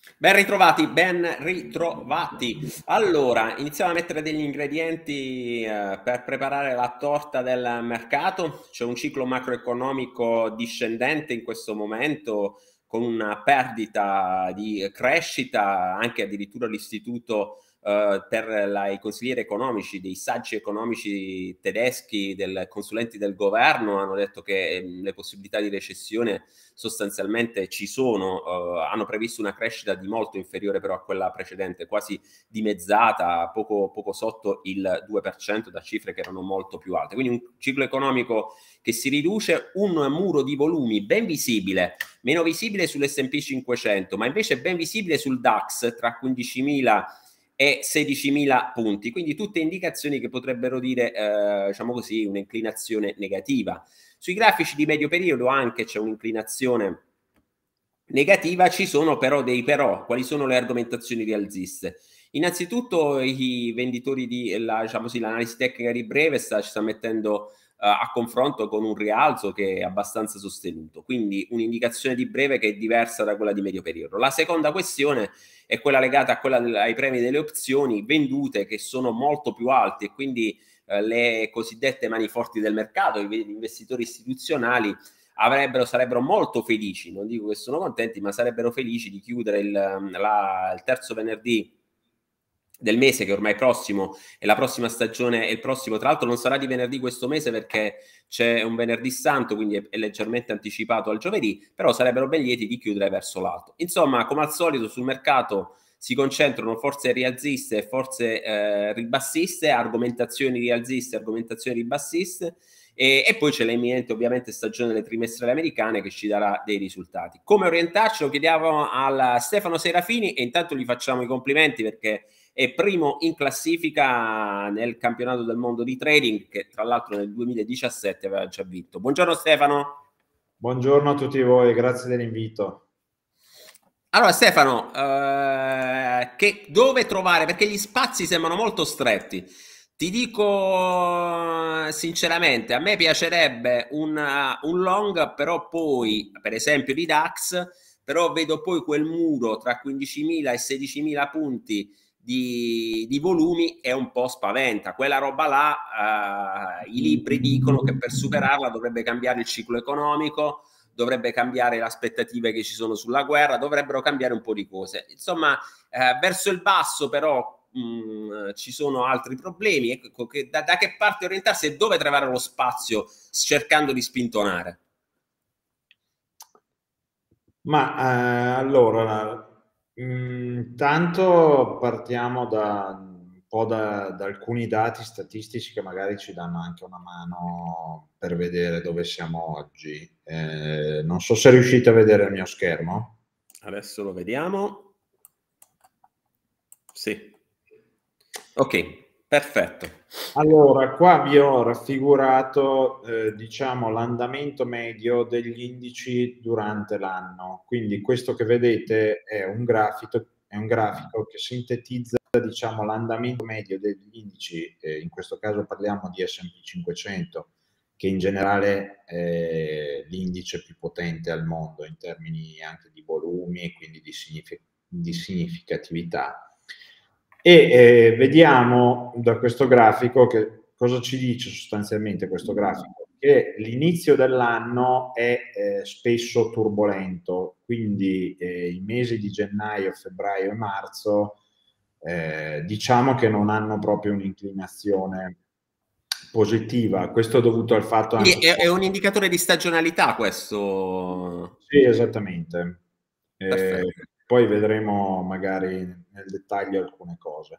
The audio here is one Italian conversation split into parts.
Ben ritrovati, ben ritrovati. Allora, iniziamo a mettere degli ingredienti per preparare la torta del mercato. C'è un ciclo macroeconomico discendente in questo momento, con una perdita di crescita, anche addirittura l'istituto i consiglieri economici, dei saggi economici tedeschi, dei consulenti del governo hanno detto che le possibilità di recessione sostanzialmente ci sono, hanno previsto una crescita di molto inferiore però a quella precedente, quasi dimezzata, poco sotto il 2% da cifre che erano molto più alte. Quindi un ciclo economico che si riduce, un muro di volumi ben visibile, meno visibile sull'S&P 500, ma invece ben visibile sul DAX tra 15.000 e 16.000 punti, quindi tutte indicazioni che potrebbero dire, diciamo così, un'inclinazione negativa. Sui grafici di medio periodo anche c'è un'inclinazione negativa, ci sono però dei però. Quali sono le argomentazioni rialziste? Innanzitutto i venditori diciamo così, l'analisi tecnica di breve ci sta mettendo a confronto con un rialzo che è abbastanza sostenuto, quindi un'indicazione di breve che è diversa da quella di medio periodo. La seconda questione è quella legata a ai premi delle opzioni vendute, che sono molto più alti, e quindi le cosiddette mani forti del mercato, gli investitori istituzionali sarebbero molto felici, non dico che sono contenti, ma sarebbero felici di chiudere il terzo venerdì del mese, che ormai è prossimo, e la prossima stagione è il prossimo. Tra l'altro non sarà di venerdì questo mese perché c'è un venerdì santo, quindi è leggermente anticipato al giovedì, però sarebbero ben lieti di chiudere verso l'alto. Insomma, come al solito sul mercato si concentrano forze rialziste e forze ribassiste, argomentazioni rialziste, argomentazioni ribassiste, e poi c'è l'imminente ovviamente stagione delle trimestrali americane che ci darà dei risultati. Come orientarci lo chiediamo al Stefano Serafini, e intanto gli facciamo i complimenti perché è primo in classifica nel campionato del mondo di trading, che tra l'altro nel 2017 aveva già vinto. Buongiorno Stefano. Buongiorno a tutti voi, grazie dell'invito. Allora Stefano, dove trovare? Perché gli spazi sembrano molto stretti. Ti dico sinceramente, a me piacerebbe un long, però poi, per esempio di DAX, però vedo poi quel muro tra 15.000 e 16.000 punti di volumi, è un po' spaventa. Quella roba là, i libri dicono che per superarla dovrebbe cambiare il ciclo economico, dovrebbe cambiare le aspettative che ci sono sulla guerra, dovrebbero cambiare un po' di cose. Insomma, verso il basso però ci sono altri problemi. Ecco, da che parte orientarsi e dove trovare lo spazio cercando di spintonare? Allora, tanto partiamo da alcuni dati statistici che magari ci danno anche una mano per vedere dove siamo oggi. Non so se riuscite a vedere il mio schermo. Adesso lo vediamo. Sì. Ok, perfetto. Allora, qua vi ho raffigurato, diciamo, l'andamento medio degli indici durante l'anno. Quindi questo che vedete è un grafico che sintetizza, diciamo, l'andamento medio degli indici, in questo caso parliamo di S&P 500, che in generale è l'indice più potente al mondo in termini anche di volumi e quindi di significatività. Vediamo da questo grafico che cosa ci dice sostanzialmente questo grafico, che l'inizio dell'anno è spesso turbolento, quindi i mesi di gennaio, febbraio e marzo diciamo che non hanno proprio un'inclinazione positiva. Questo è dovuto al fatto Quindi anche... è un indicatore di stagionalità questo. Sì, esattamente. Perfetto. Poi vedremo magari nel dettaglio alcune cose.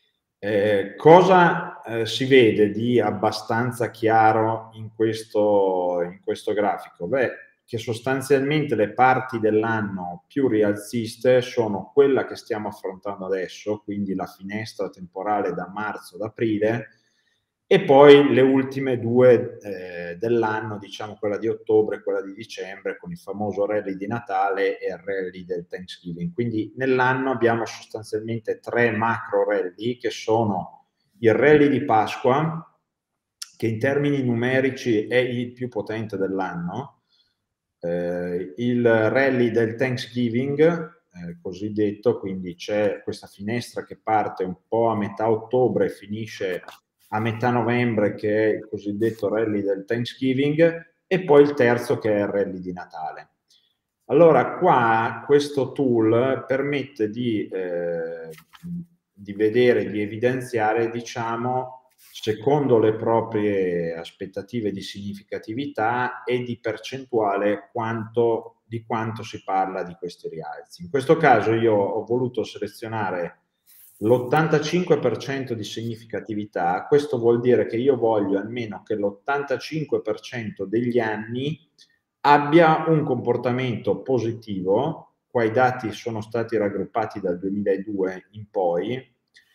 Cosa si vede di abbastanza chiaro in questo grafico? Beh, che sostanzialmente le parti dell'anno più rialziste sono quella che stiamo affrontando adesso, quindi la finestra temporale da marzo ad aprile, e poi le ultime due dell'anno, diciamo quella di ottobre e quella di dicembre, con il famoso rally di Natale e il rally del Thanksgiving. Quindi nell'anno abbiamo sostanzialmente tre macro rally, che sono il rally di Pasqua, che in termini numerici è il più potente dell'anno, il rally del Thanksgiving, cosiddetto, quindi c'è questa finestra che parte un po' a metà ottobre e finisce a metà novembre, che è il cosiddetto rally del Thanksgiving, e poi il terzo che è il rally di Natale. Allora qua questo tool permette di vedere, di evidenziare, diciamo, secondo le proprie aspettative di significatività e di percentuale di quanto si parla di questi rialzi. In questo caso io ho voluto selezionare l'85% di significatività. Questo vuol dire che io voglio almeno che l'85% degli anni abbia un comportamento positivo. Qua i dati sono stati raggruppati dal 2002 in poi,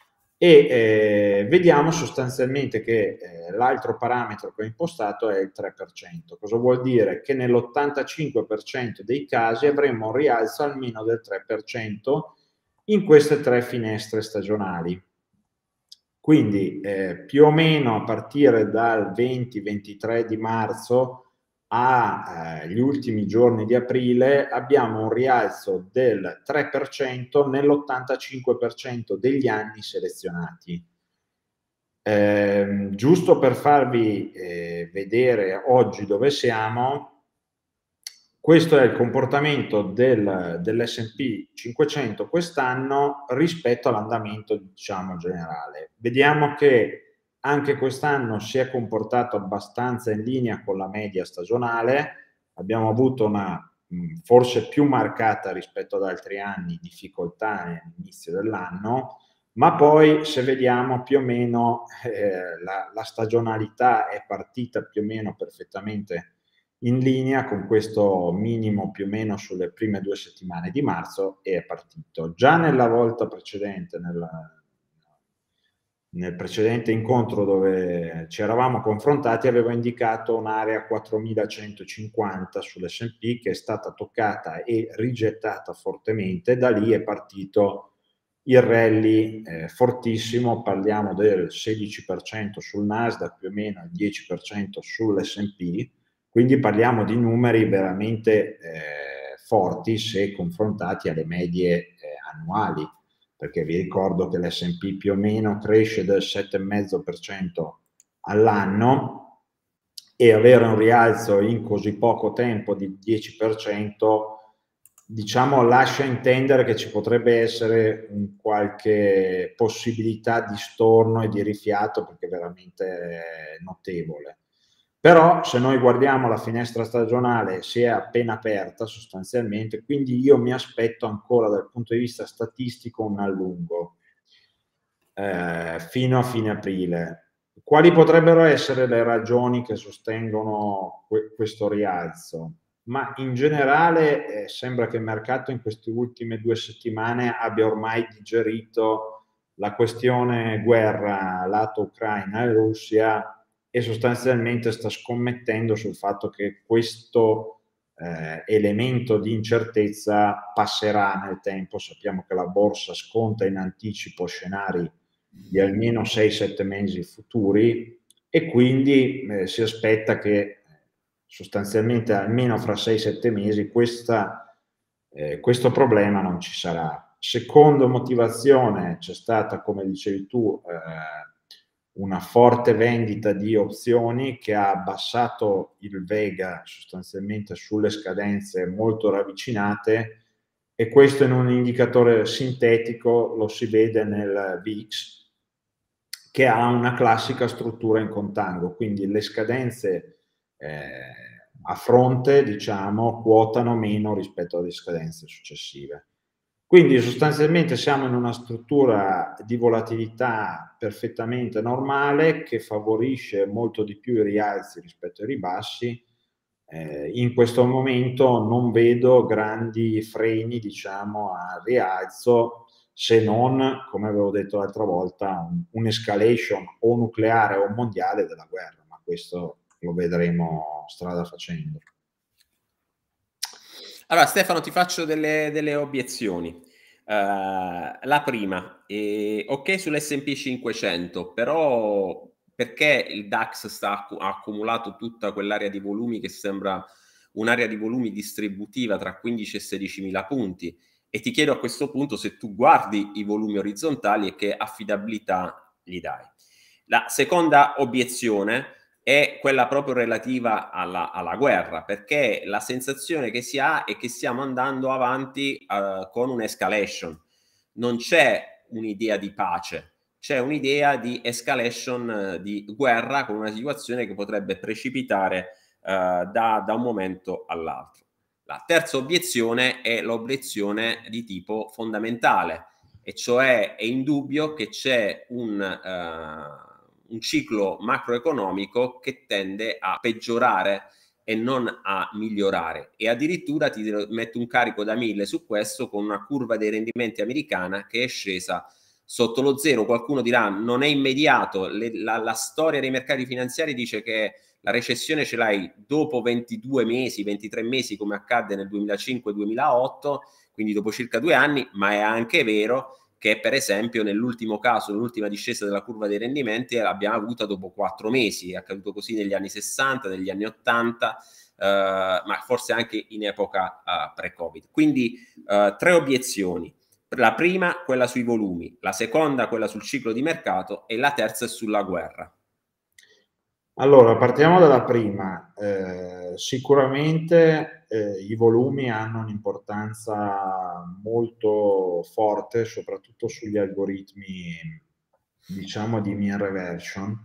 e vediamo sostanzialmente che l'altro parametro che ho impostato è il 3%. Cosa vuol dire? Che nell'85% dei casi avremo un rialzo almeno del 3% in queste tre finestre stagionali. Quindi più o meno a partire dal 20-23 di marzo agli ultimi giorni di aprile abbiamo un rialzo del 3% nell'85% degli anni selezionati. Giusto per farvi vedere oggi dove siamo, questo è il comportamento dell'S&P 500 quest'anno rispetto all'andamento, diciamo, generale. Vediamo che anche quest'anno si è comportato abbastanza in linea con la media stagionale. Abbiamo avuto una forse più marcata rispetto ad altri anni difficoltà all'inizio dell'anno, ma poi se vediamo più o meno la stagionalità è partita più o meno perfettamente in linea con questo minimo più o meno sulle prime 2 settimane di marzo, e è partito. Già nella volta precedente, nel precedente incontro dove ci eravamo confrontati, avevo indicato un'area 4150 sull'S&P che è stata toccata e rigettata fortemente. Da lì è partito il rally fortissimo, parliamo del 16% sul Nasdaq, più o meno il 10% sull'S&P. Quindi parliamo di numeri veramente forti se confrontati alle medie annuali, perché vi ricordo che l'S&P più o meno cresce del 7,5% all'anno, e avere un rialzo in così poco tempo di 10%, diciamo, lascia intendere che ci potrebbe essere qualche possibilità di storno e di rifiato, perché è veramente notevole. Però se noi guardiamo la finestra stagionale si è appena aperta sostanzialmente, quindi io mi aspetto ancora dal punto di vista statistico un allungo fino a fine aprile. Quali potrebbero essere le ragioni che sostengono questo rialzo? Ma in generale sembra che il mercato in queste ultime 2 settimane abbia ormai digerito la questione guerra lato Ucraina e Russia, e sostanzialmente sta scommettendo sul fatto che questo elemento di incertezza passerà nel tempo. Sappiamo che la borsa sconta in anticipo scenari di almeno 6-7 mesi futuri, e quindi si aspetta che sostanzialmente almeno fra 6-7 mesi questo problema non ci sarà. Secondo motivazione c'è stata, come dicevi tu, una forte vendita di opzioni che ha abbassato il Vega sostanzialmente sulle scadenze molto ravvicinate, e questo in un indicatore sintetico lo si vede nel VIX, che ha una classica struttura in contango, quindi le scadenze a fronte, diciamo, quotano meno rispetto alle scadenze successive. Quindi sostanzialmente siamo in una struttura di volatilità perfettamente normale, che favorisce molto di più i rialzi rispetto ai ribassi. In questo momento non vedo grandi freni, diciamo, al rialzo, se non, come avevo detto l'altra volta, un'escalation o nucleare o mondiale della guerra, ma questo lo vedremo strada facendo. Allora Stefano, ti faccio delle obiezioni. La prima, ok sull'S&P 500, però perché il DAX ha accumulato tutta quell'area di volumi che sembra un'area di volumi distributiva tra 15 e 16 mila punti? E ti chiedo a questo punto se tu guardi i volumi orizzontali e che affidabilità gli dai. La seconda obiezione è quella proprio relativa alla guerra, perché la sensazione che si ha è che stiamo andando avanti con un'escalation. Non c'è un'idea di pace, c'è un'idea di escalation, di guerra, con una situazione che potrebbe precipitare da un momento all'altro. La terza obiezione è l'obiezione di tipo fondamentale, e cioè è indubbio che c'è un ciclo macroeconomico che tende a peggiorare e non a migliorare, e addirittura ti metto un carico da 1000 su questo, con una curva dei rendimenti americana che è scesa sotto lo zero. Qualcuno dirà non è immediato, la storia dei mercati finanziari dice che la recessione ce l'hai dopo 22 mesi, 23 mesi, come accadde nel 2005-2008, quindi dopo circa 2 anni, ma è anche vero che per esempio nell'ultimo caso, l'ultima discesa della curva dei rendimenti l'abbiamo avuta dopo 4 mesi, è accaduto così negli anni 60, negli anni 80, ma forse anche in epoca pre-Covid. Quindi 3 obiezioni. La prima, quella sui volumi, la seconda, quella sul ciclo di mercato, e la terza è sulla guerra. Allora, partiamo dalla prima. Sicuramente i volumi hanno un'importanza molto forte, soprattutto sugli algoritmi, diciamo, di mean reversion,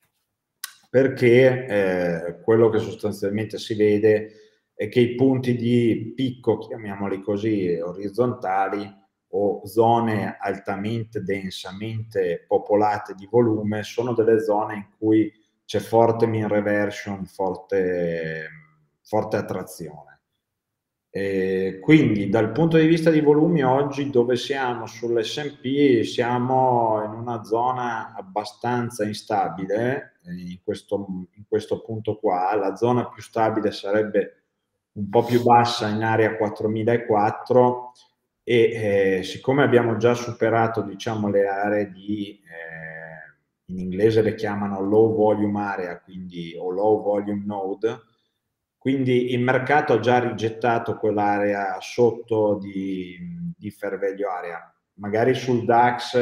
perché quello che sostanzialmente si vede è che i punti di picco, chiamiamoli così, orizzontali, o zone altamente densamente popolate di volume, sono delle zone in cui c'è forte mean reversion, forte attrazione. Quindi dal punto di vista di volumi oggi dove siamo sull'S&P siamo in una zona abbastanza instabile, in questo punto qua. La zona più stabile sarebbe un po' più bassa in area 4004, e siccome abbiamo già superato, diciamo, le aree di in inglese le chiamano low volume area, quindi, o low volume node, quindi il mercato ha già rigettato quell'area sotto di fair value area. Magari sul DAX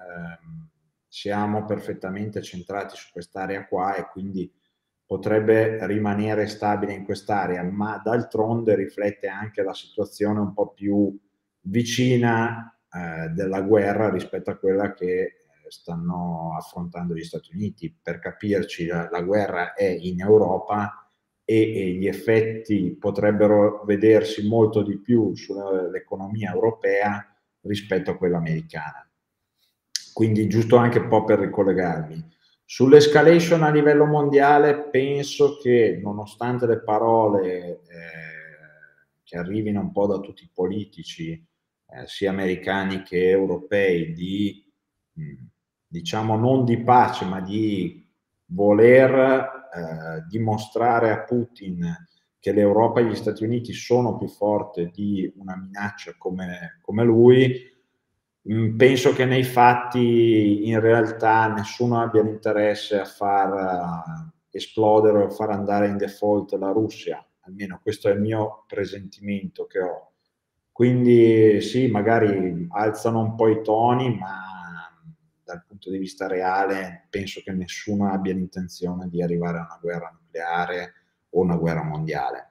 siamo perfettamente centrati su quest'area qua e quindi potrebbe rimanere stabile in quest'area, ma d'altronde riflette anche la situazione un po' più vicina della guerra rispetto a quella che stanno affrontando gli Stati Uniti. Per capirci, la guerra è in Europa e gli effetti potrebbero vedersi molto di più sull'economia europea rispetto a quella americana. Quindi giusto anche un po' per ricollegarmi. Sull'escalation a livello mondiale penso che nonostante le parole che arrivino un po' da tutti i politici, sia americani che europei, diciamo non di pace, ma di voler dimostrare a Putin che l'Europa e gli Stati Uniti sono più forti di una minaccia come lui, penso che nei fatti in realtà nessuno abbia l'interesse a far esplodere o far andare in default la Russia, almeno questo è il mio presentimento che ho. Quindi sì, magari alzano un po' i toni, ma dal punto di vista reale penso che nessuno abbia l'intenzione di arrivare a una guerra nucleare o una guerra mondiale.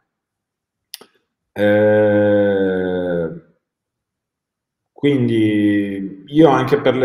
Quindi io anche per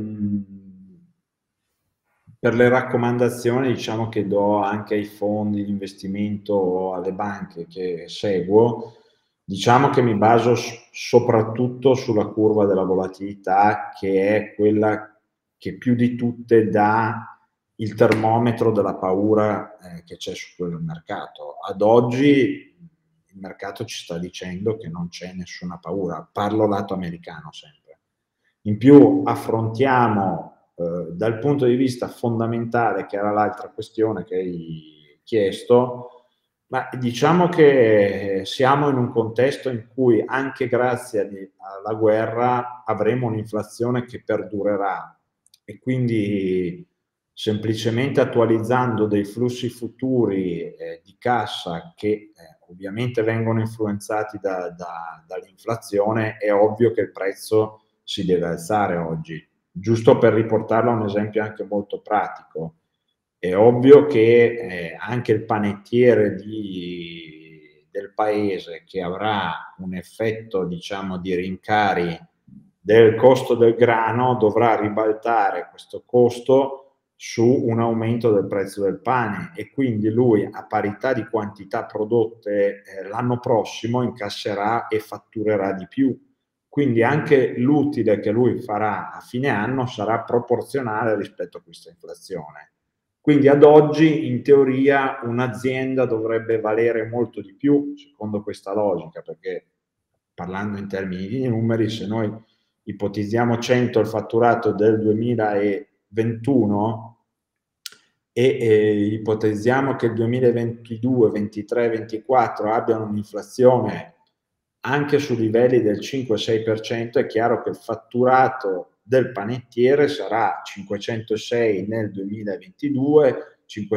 le raccomandazioni, diciamo, che do anche ai fondi di investimento o alle banche che seguo, diciamo che mi baso soprattutto sulla curva della volatilità, che è quella che più di tutte dà il termometro della paura che c'è su quel mercato. Ad oggi il mercato ci sta dicendo che non c'è nessuna paura, parlo lato americano sempre. In più affrontiamo dal punto di vista fondamentale, che era l'altra questione che hai chiesto, ma diciamo che siamo in un contesto in cui anche grazie alla guerra avremo un'inflazione che perdurerà, e quindi semplicemente attualizzando dei flussi futuri di cassa che ovviamente vengono influenzati dall'inflazione, è ovvio che il prezzo si deve alzare oggi. Giusto per riportarlo a un esempio anche molto pratico, è ovvio che anche il panettiere del paese, che avrà un effetto, diciamo, di rincari del costo del grano, dovrà ribaltare questo costo su un aumento del prezzo del pane, e quindi lui, a parità di quantità prodotte l'anno prossimo, incasserà e fatturerà di più. Quindi anche l'utile che lui farà a fine anno sarà proporzionale rispetto a questa inflazione. Quindi ad oggi, in teoria, un'azienda dovrebbe valere molto di più, secondo questa logica, perché parlando in termini di numeri, se noi ipotizziamo 100 il fatturato del 2021 e ipotizziamo che il 2022, 23, 24 abbiano un'inflazione anche su livelli del 5-6%, è chiaro che il fatturato del panettiere sarà 506 nel 2022,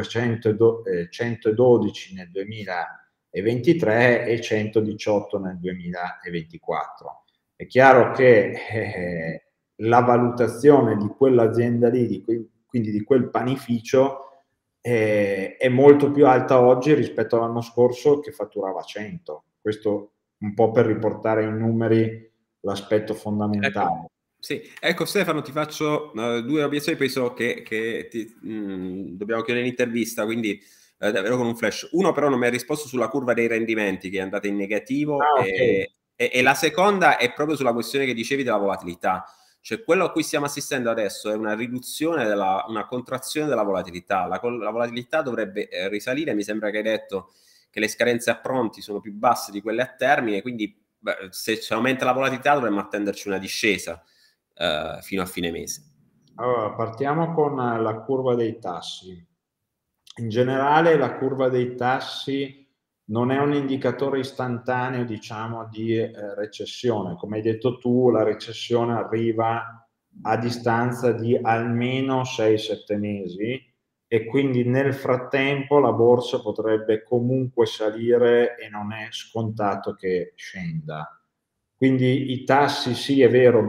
112 nel 2023 e 118 nel 2024. È chiaro che la valutazione di quell'azienda lì, quindi di quel panificio, è molto più alta oggi rispetto all'anno scorso che fatturava 100. Questo un po' per riportare in numeri l'aspetto fondamentale. Ecco, sì. Ecco Stefano, ti faccio due obiezioni, poi so che dobbiamo chiudere l'intervista, quindi davvero con un flash. Uno però non mi ha risposto sulla curva dei rendimenti, che è andata in negativo, Okay. e la seconda è proprio sulla questione che dicevi della volatilità. Cioè quello a cui stiamo assistendo adesso è una riduzione, una contrazione della volatilità. La volatilità dovrebbe risalire, mi sembra che hai detto che le scadenze a pronti sono più basse di quelle a termine, quindi se aumenta la volatilità dovremmo attenderci una discesa fino a fine mese. Allora, partiamo con la curva dei tassi. In generale la curva dei tassi non è un indicatore istantaneo, diciamo, di recessione. Come hai detto tu, la recessione arriva a distanza di almeno 6-7 mesi, e quindi nel frattempo la borsa potrebbe comunque salire e non è scontato che scenda. Quindi i tassi, sì, è vero,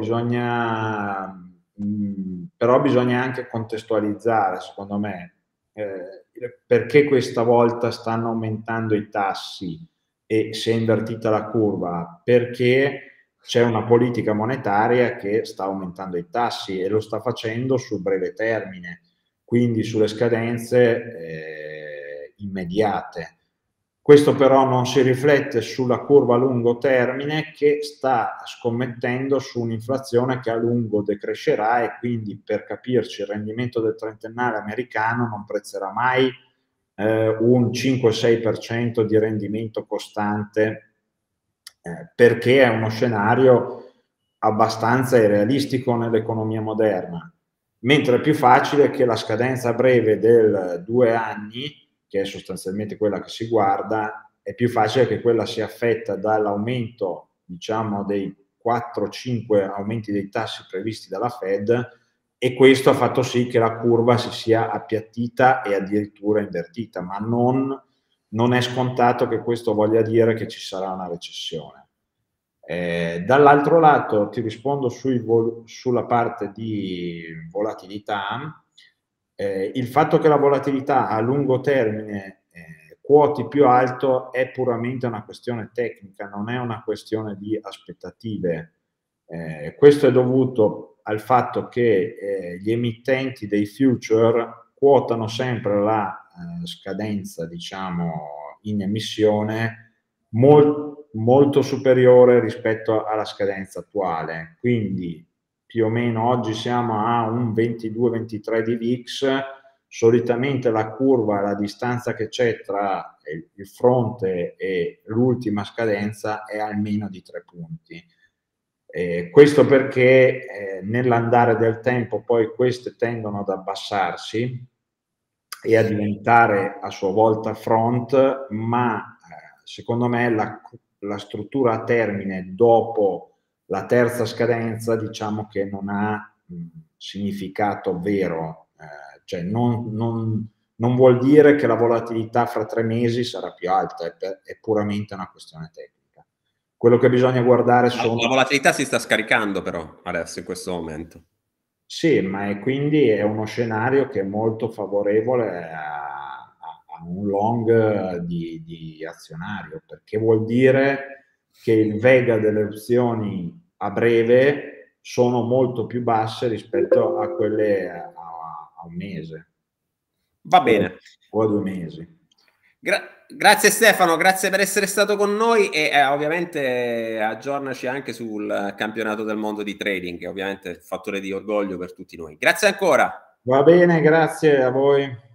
però bisogna anche contestualizzare, secondo me, perché questa volta stanno aumentando i tassi e si è invertita la curva, perché c'è una politica monetaria che sta aumentando i tassi e lo sta facendo sul breve termine, quindi sulle scadenze immediate. Questo però non si riflette sulla curva a lungo termine, che sta scommettendo su un'inflazione che a lungo decrescerà, e quindi, per capirci, il rendimento del trentennale americano non prezzerà mai un 5-6% di rendimento costante, perché è uno scenario abbastanza irrealistico nell'economia moderna, mentre è più facile che la scadenza breve del 2 anni, che è sostanzialmente quella che si guarda, è più facile che quella sia affetta dall'aumento, diciamo, dei 4-5 aumenti dei tassi previsti dalla Fed, e questo ha fatto sì che la curva si sia appiattita e addirittura invertita, ma non è scontato che questo voglia dire che ci sarà una recessione. Dall'altro lato ti rispondo sulla parte di volatilità. Il fatto che la volatilità a lungo termine quoti più alto è puramente una questione tecnica, non è una questione di aspettative. Questo è dovuto al fatto che gli emittenti dei future quotano sempre la scadenza, diciamo, in emissione molto superiore rispetto alla scadenza attuale. Quindi più o meno oggi siamo a un 22-23 di VIX. Solitamente la curva, la distanza che c'è tra il fronte e l'ultima scadenza è almeno di 3 punti. Questo perché nell'andare del tempo poi queste tendono ad abbassarsi e a diventare a sua volta front, ma secondo me la struttura a termine dopo la terza scadenza, diciamo che non ha significato vero, cioè non vuol dire che la volatilità fra 3 mesi sarà più alta, è puramente una questione tecnica. Quello che bisogna guardare sono... La volatilità si sta scaricando però adesso, in questo momento. Sì, ma quindi è uno scenario che è molto favorevole a un long di azionario, perché vuol dire che il vega delle opzioni a breve sono molto più basse rispetto a quelle a un mese Va bene. o a 2 mesi. Grazie Stefano, grazie per essere stato con noi e ovviamente aggiornaci anche sul campionato del mondo di trading, che ovviamente è un fattore di orgoglio per tutti noi. Grazie ancora. Va bene, grazie a voi.